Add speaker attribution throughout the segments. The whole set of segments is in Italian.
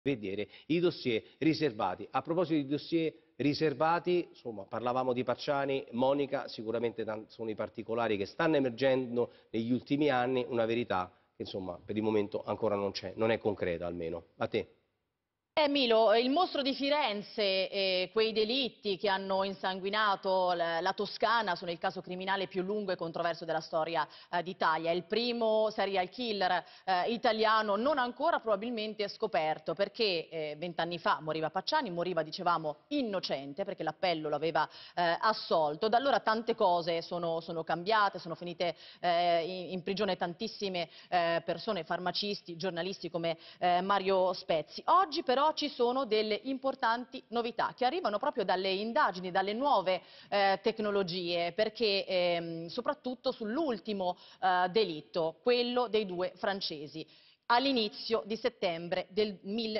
Speaker 1: vedere i dossier riservati. A proposito di dossier riservati, insomma, parlavamo di Pacciani, Monica, sicuramente sono i particolari che stanno emergendo negli ultimi anni, una verità che insomma per il momento ancora non c'è, non è concreta almeno. A te.
Speaker 2: Milo, il mostro di Firenze e quei delitti che hanno insanguinato la Toscana sono il caso criminale più lungo e controverso della storia d'Italia. È il primo serial killer italiano non ancora probabilmente scoperto, perché 20 anni fa moriva Pacciani, moriva, dicevamo, innocente, perché l'appello lo aveva assolto. Da allora tante cose sono cambiate, sono finite in prigione tantissime persone, farmacisti, giornalisti come Mario Spezzi. Oggi però ci sono delle importanti novità che arrivano proprio dalle indagini, dalle nuove tecnologie, perché soprattutto sull'ultimo delitto, quello dei due francesi, all'inizio di settembre del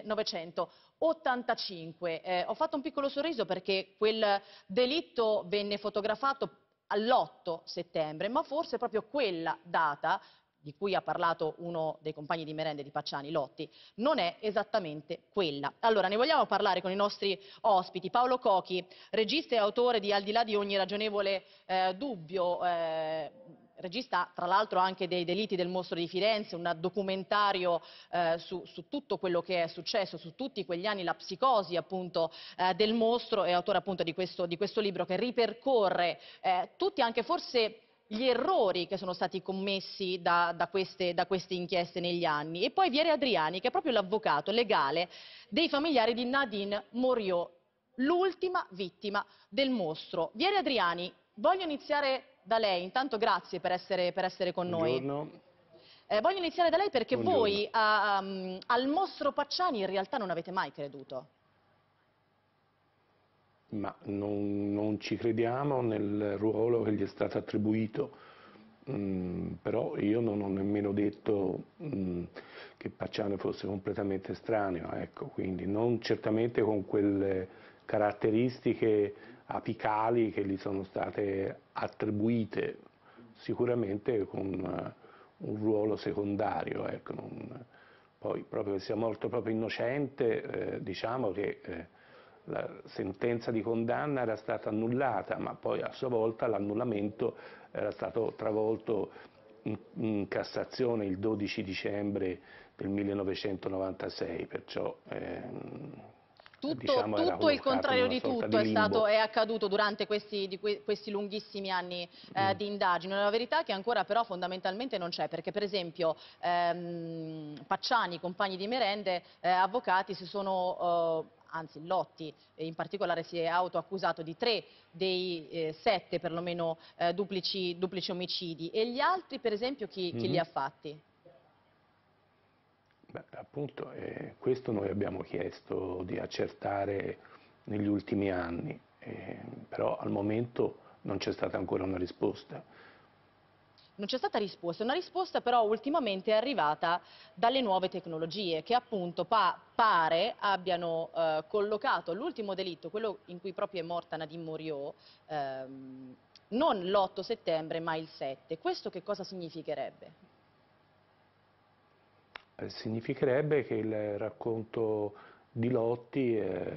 Speaker 2: 1985. Ho fatto un piccolo sorriso perché quel delitto venne fotografato all'8 settembre, ma forse proprio quella data, di cui ha parlato uno dei compagni di merende di Pacciani, Lotti, non è esattamente quella. Allora, ne vogliamo parlare con i nostri ospiti. Paolo Cochi, regista e autore di Al di là di ogni ragionevole dubbio, regista tra l'altro anche dei delitti del mostro di Firenze, un documentario su tutto quello che è successo, su tutti quegli anni, la psicosi appunto del mostro, e autore appunto di questo libro che ripercorre tutti anche forse gli errori che sono stati commessi da queste inchieste negli anni. E poi Vieri Adriani, che è proprio l'avvocato legale dei familiari di Nadine Moriot, l'ultima vittima del mostro. Vieri Adriani, voglio iniziare da lei. Intanto grazie per essere con noi.
Speaker 3: Buongiorno.
Speaker 2: Voglio iniziare da lei perché
Speaker 3: Buongiorno.
Speaker 2: voi al mostro Pacciani in realtà non avete mai creduto.
Speaker 3: Ma non ci crediamo nel ruolo che gli è stato attribuito, però io non ho nemmeno detto che Pacciano fosse completamente estraneo, ecco, quindi non certamente con quelle caratteristiche apicali che gli sono state attribuite, sicuramente con un ruolo secondario, ecco, poi proprio che sia morto proprio innocente, diciamo che la sentenza di condanna era stata annullata, ma poi a sua volta l'annullamento era stato travolto in Cassazione il 12 dicembre del 1996, perciò diciamo era
Speaker 2: Tutto il
Speaker 3: collocato in
Speaker 2: contrario
Speaker 3: una
Speaker 2: di
Speaker 3: sorta
Speaker 2: tutto
Speaker 3: di limbo.
Speaker 2: è accaduto durante questi lunghissimi anni di indagine. La verità è che ancora però fondamentalmente non c'è, perché per esempio Pacciani, compagni di merende, avvocati si sono anzi Lotti in particolare si è autoaccusato di 3 dei 7 perlomeno duplici omicidi, e gli altri per esempio chi li ha fatti?
Speaker 3: Beh, appunto, questo noi abbiamo chiesto di accertare negli ultimi anni, però al momento non c'è stata ancora una risposta.
Speaker 2: Non c'è stata risposta, una risposta però ultimamente è arrivata dalle nuove tecnologie che appunto pare abbiano collocato l'ultimo delitto, quello in cui proprio è morta Nadine Moriot, non l'8 settembre ma il 7. Questo che cosa significherebbe?
Speaker 3: Significherebbe che il racconto di Lotti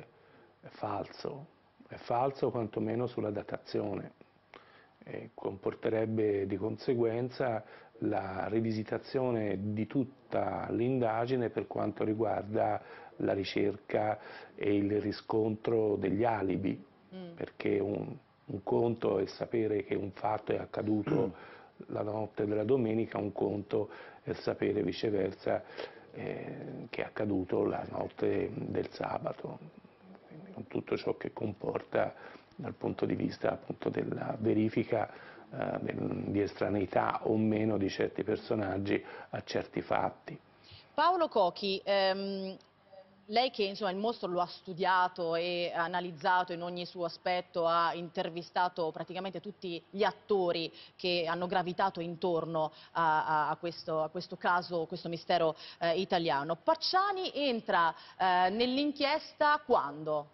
Speaker 3: è falso quantomeno sulla datazione, e comporterebbe di conseguenza la rivisitazione di tutta l'indagine per quanto riguarda la ricerca e il riscontro degli alibi, perché un conto è sapere che un fatto è accaduto la notte della domenica, un conto è sapere viceversa che è accaduto la notte del sabato, quindi con tutto ciò che comporta dal punto di vista appunto della verifica di estraneità o meno di certi personaggi a certi fatti.
Speaker 2: Paolo Cochi, lei che insomma, il mostro lo ha studiato e analizzato in ogni suo aspetto, ha intervistato praticamente tutti gli attori che hanno gravitato intorno a questo caso, questo mistero italiano. Pacciani entra nell'inchiesta quando?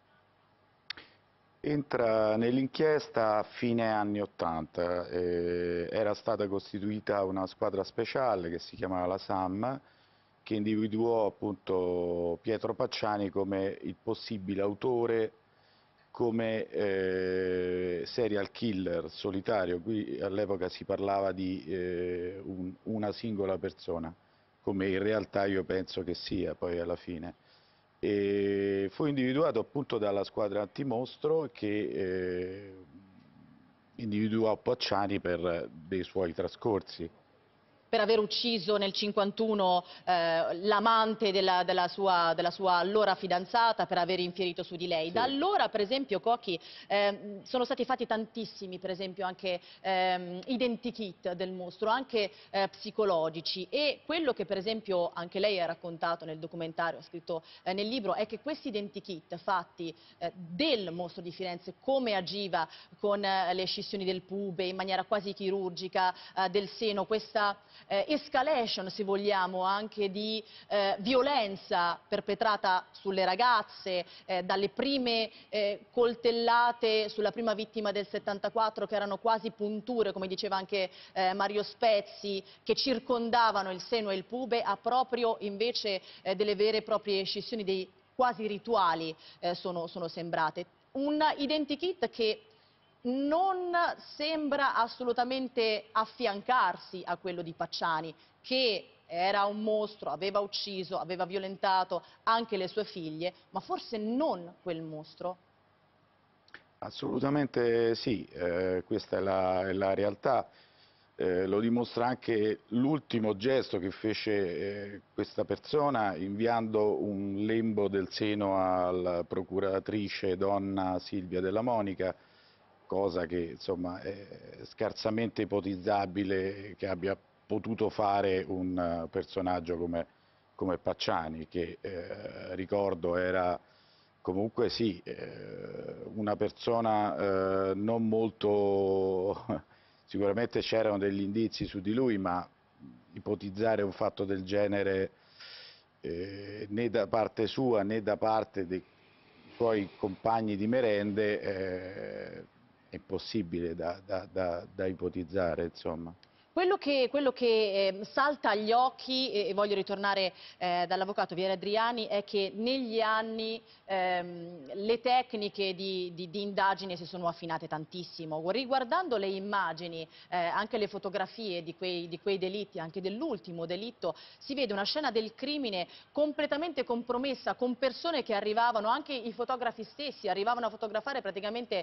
Speaker 4: Entra nell'inchiesta a fine anni 80, era stata costituita una squadra speciale che si chiamava la SAM, che individuò appunto Pietro Pacciani come il possibile autore, come serial killer solitario. Qui all'epoca si parlava di una singola persona, come in realtà io penso che sia poi alla fine. E fu individuato appunto dalla squadra antimostro che individuò Pacciani per dei suoi trascorsi.
Speaker 2: Per aver ucciso nel 51 l'amante della sua allora fidanzata, per aver infierito su di lei.
Speaker 4: Sì.
Speaker 2: Da allora, per esempio, Cocchi, sono stati fatti tantissimi, per esempio, anche identikit del mostro, anche psicologici, e quello che, per esempio, anche lei ha raccontato nel documentario, ha scritto nel libro, è che questi identikit fatti del mostro di Firenze, come agiva con le scissioni del pube in maniera quasi chirurgica, del seno, questa escalation, se vogliamo, anche di violenza perpetrata sulle ragazze, dalle prime coltellate sulla prima vittima del 74, che erano quasi punture, come diceva anche Mario Spezzi, che circondavano il seno e il pube, a proprio invece delle vere e proprie scissioni, dei quasi rituali sono sembrate. Un identikit che non sembra assolutamente affiancarsi a quello di Pacciani, che era un mostro, aveva ucciso, aveva violentato anche le sue figlie, ma forse non quel mostro.
Speaker 4: Assolutamente sì, questa è la realtà. Lo dimostra anche l'ultimo gesto che fece questa persona inviando un lembo del seno alla procuratrice donna Silvia Della Monica, cosa che insomma è scarsamente ipotizzabile che abbia potuto fare un personaggio come Pacciani, che ricordo era comunque sì, una persona non molto, sicuramente c'erano degli indizi su di lui, ma ipotizzare un fatto del genere né da parte sua né da parte dei suoi compagni di merende è impossibile da ipotizzare, insomma.
Speaker 2: Quello che salta agli occhi, e voglio ritornare dall'avvocato Vieri Adriani, è che negli anni le tecniche di indagine si sono affinate tantissimo. Riguardando le immagini, anche le fotografie di quei delitti, anche dell'ultimo delitto, si vede una scena del crimine completamente compromessa, con persone che arrivavano, anche i fotografi stessi, arrivavano a fotografare praticamente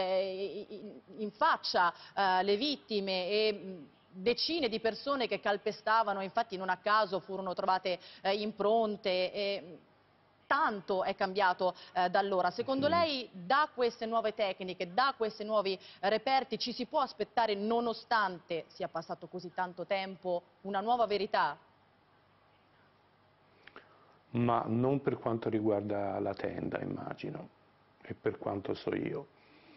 Speaker 2: in faccia le vittime, e decine di persone che calpestavano, infatti non a caso furono trovate impronte. Tanto è cambiato da allora. Secondo lei, da queste nuove tecniche, da questi nuovi reperti, ci si può aspettare, nonostante sia passato così tanto tempo, una nuova verità?
Speaker 3: Ma non per quanto riguarda la tenda, immagino, e per quanto so io.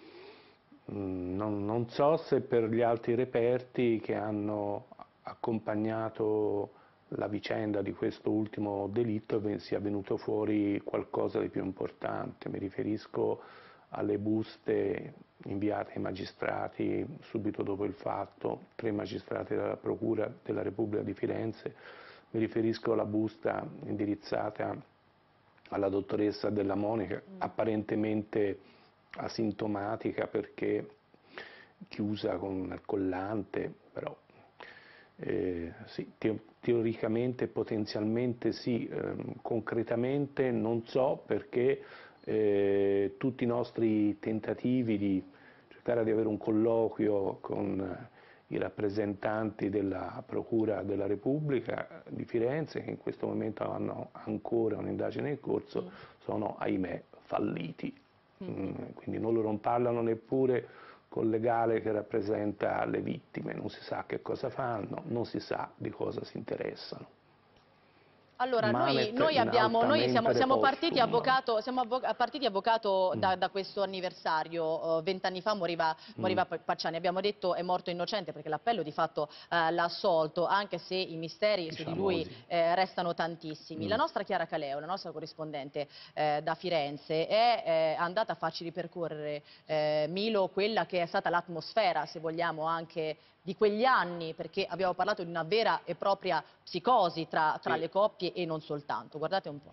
Speaker 3: Non so se per gli altri reperti che hanno accompagnato la vicenda di questo ultimo delitto sia venuto fuori qualcosa di più importante. Mi riferisco alle buste inviate ai magistrati subito dopo il fatto, 3 magistrati della Procura della Repubblica di Firenze. Mi riferisco alla busta indirizzata alla dottoressa Della Monica, apparentemente asintomatica perché chiusa con un collante, però sì, teoricamente, potenzialmente sì, concretamente non so, perché tutti i nostri tentativi di cercare di avere un colloquio con i rappresentanti della Procura della Repubblica di Firenze, che in questo momento hanno ancora un'indagine in corso, sono, ahimè, falliti. Quindi non parlano neppure col legale che rappresenta le vittime, non si sa che cosa fanno, non si sa di cosa si interessano.
Speaker 2: Allora, noi siamo partiti, avvocato, da questo anniversario. 20 anni fa moriva Pacciani. Abbiamo detto è morto innocente perché l'appello di fatto l'ha assolto, anche se i misteri su di lui restano tantissimi. La nostra Chiara Caleo, la nostra corrispondente da Firenze, è andata a farci ripercorrere, Milo, quella che è stata l'atmosfera, se vogliamo, anche di quegli anni, perché abbiamo parlato di una vera e propria psicosi tra le coppie episodi e non soltanto. Guardate un po'.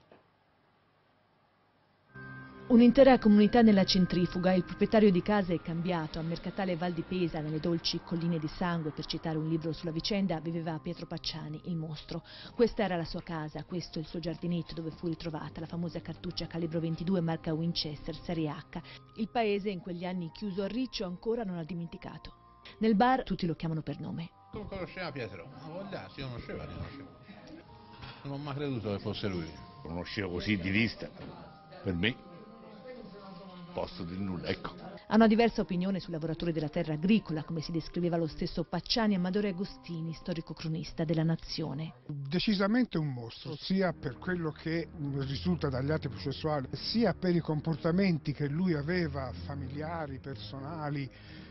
Speaker 5: Un'intera comunità nella centrifuga, il proprietario di casa è cambiato. A Mercatale Val di Pesa, nelle dolci colline di sangue, per citare un libro sulla vicenda, viveva Pietro Pacciani, il mostro. Questa era la sua casa, questo il suo giardinetto dove fu ritrovata la famosa cartuccia calibro 22 marca Winchester serie H. Il paese, in quegli anni chiuso a riccio, ancora non ha dimenticato. Nel bar tutti lo chiamano per nome.
Speaker 6: Tu conosceva Pietro? Si conosceva, li conoscevo. Non ho mai creduto che fosse lui.
Speaker 7: Lo conoscevo così di vista, per me, posto di nulla, ecco.
Speaker 5: Ha una diversa opinione sui lavoratori della terra agricola, come si descriveva lo stesso Pacciani Amadore Agostini, storico cronista della Nazione.
Speaker 8: Decisamente un mostro, sia per quello che risulta dagli atti processuali, sia per i comportamenti che lui aveva, familiari, personali,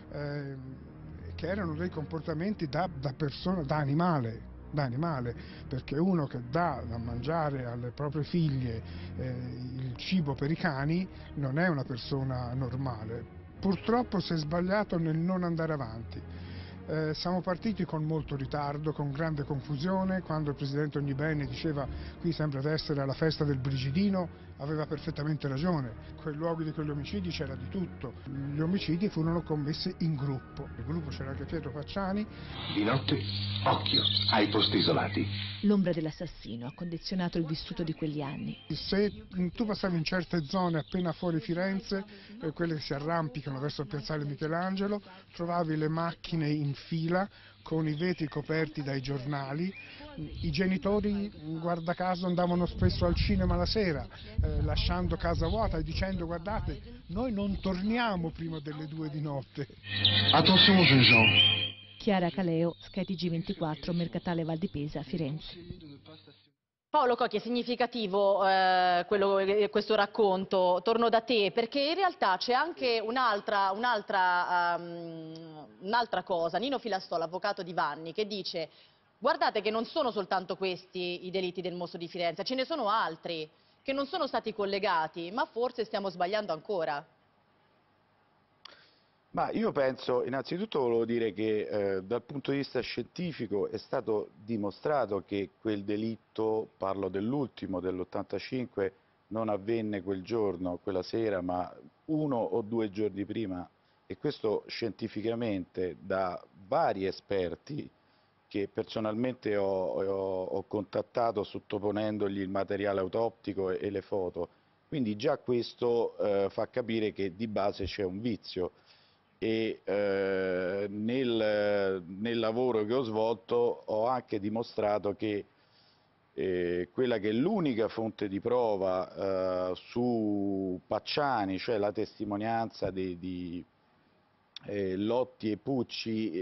Speaker 8: che erano dei comportamenti da animale, perché uno che dà da mangiare alle proprie figlie il cibo per i cani non è una persona normale. Purtroppo si è sbagliato nel non andare avanti. Siamo partiti con molto ritardo, con grande confusione. Quando il presidente Ognibene diceva qui sembra di essere alla festa del Brigidino, aveva perfettamente ragione. Quel luogo di quegli omicidi c'era di tutto. Gli omicidi furono commessi in gruppo. Nel gruppo c'era anche Pietro Pacciani.
Speaker 9: Di notte, occhio ai posti isolati.
Speaker 5: L'ombra dell'assassino ha condizionato il vissuto di quegli anni.
Speaker 8: Se tu passavi in certe zone appena fuori Firenze, quelle che si arrampicano verso il piazzale Michelangelo, trovavi le macchine in fila con i vetri coperti dai giornali. I genitori, guarda caso, andavano spesso al cinema la sera, lasciando casa vuota e dicendo guardate, noi non torniamo prima delle 2 di notte.
Speaker 9: Attention, Jean.
Speaker 5: Chiara Caleo, Sky TG24, Mercatale Val di Pesa, Firenze.
Speaker 2: Paolo Cocchi, è significativo questo racconto, torno da te, perché in realtà c'è anche un'altra cosa. Nino Filastò, l'avvocato di Vanni, che dice guardate che non sono soltanto questi i delitti del mostro di Firenze, ce ne sono altri che non sono stati collegati, ma forse stiamo sbagliando ancora.
Speaker 4: Ma io penso, innanzitutto volevo dire che dal punto di vista scientifico è stato dimostrato che quel delitto, parlo dell'ultimo, dell'85, non avvenne quel giorno, quella sera, ma 1 o 2 giorni prima, e questo scientificamente da vari esperti che personalmente ho contattato sottoponendogli il materiale autoptico e le foto. Quindi già questo fa capire che di base c'è un vizio. E nel lavoro che ho svolto ho anche dimostrato che quella che è l'unica fonte di prova su Pacciani, cioè la testimonianza di Lotti e Pucci,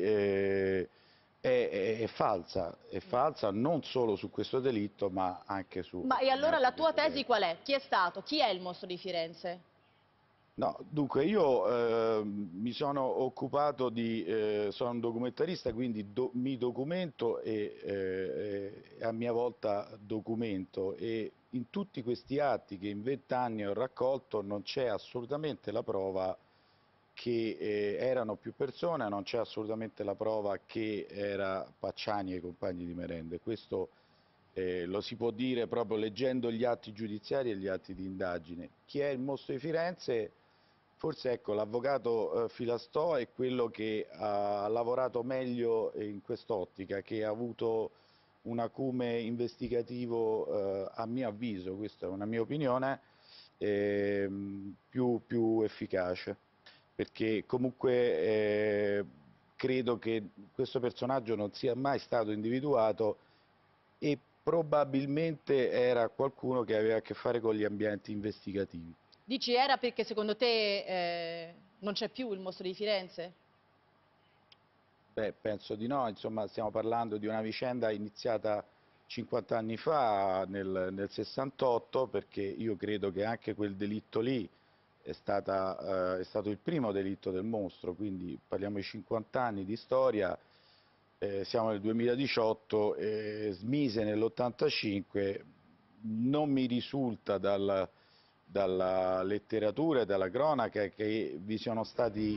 Speaker 4: è falsa non solo su questo delitto ma anche su...
Speaker 2: Ma e allora la tua tesi qual è? Chi è stato? Chi è il mostro di Firenze?
Speaker 4: No, dunque io mi sono occupato sono un documentarista, quindi mi documento e a mia volta documento, e in tutti questi atti che in 20 anni ho raccolto non c'è assolutamente la prova che erano più persone, non c'è assolutamente la prova che era Pacciani e i compagni di merende. Questo lo si può dire proprio leggendo gli atti giudiziari e gli atti di indagine. Chi è il mostro di Firenze? Forse ecco, l'avvocato Filastò è quello che ha lavorato meglio in quest'ottica, che ha avuto un acume investigativo, a mio avviso, questa è una mia opinione, più efficace, perché comunque credo che questo personaggio non sia mai stato individuato e probabilmente era qualcuno che aveva a che fare con gli ambienti investigativi.
Speaker 2: Dici era perché secondo te non c'è più il mostro di Firenze?
Speaker 4: Beh, penso di no, insomma stiamo parlando di una vicenda iniziata 50 anni fa, nel 68, perché io credo che anche quel delitto lì è stato il primo delitto del mostro, quindi parliamo di 50 anni di storia, siamo nel 2018, smise nell'85, non mi risulta dalla letteratura e dalla cronaca che vi siano stati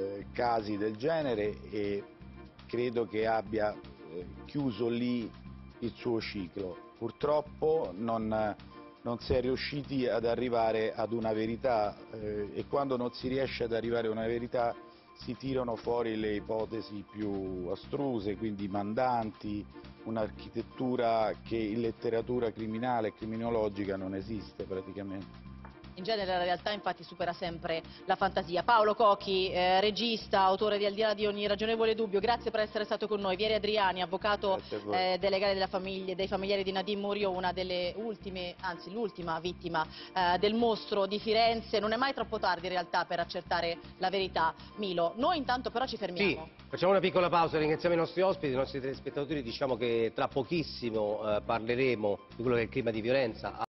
Speaker 4: casi del genere, e credo che abbia chiuso lì il suo ciclo. Purtroppo non si è riusciti ad arrivare ad una verità e quando non si riesce ad arrivare a una verità si tirano fuori le ipotesi più astruse, quindi mandanti, un'architettura che in letteratura criminale e criminologica non esiste praticamente.
Speaker 2: In genere la realtà infatti supera sempre la fantasia. Paolo Cocchi, regista, autore di Al di là di ogni ragionevole dubbio, grazie per essere stato con noi. Vieri Adriani, avvocato delegale dei familiari di Nadim Murio, una delle ultime, anzi l'ultima vittima del mostro di Firenze. Non è mai troppo tardi in realtà per accertare la verità. Milo, noi intanto però ci fermiamo.
Speaker 1: Sì, facciamo una piccola pausa, ringraziamo i nostri ospiti, i nostri telespettatori, diciamo che tra pochissimo parleremo di quello che è il clima di violenza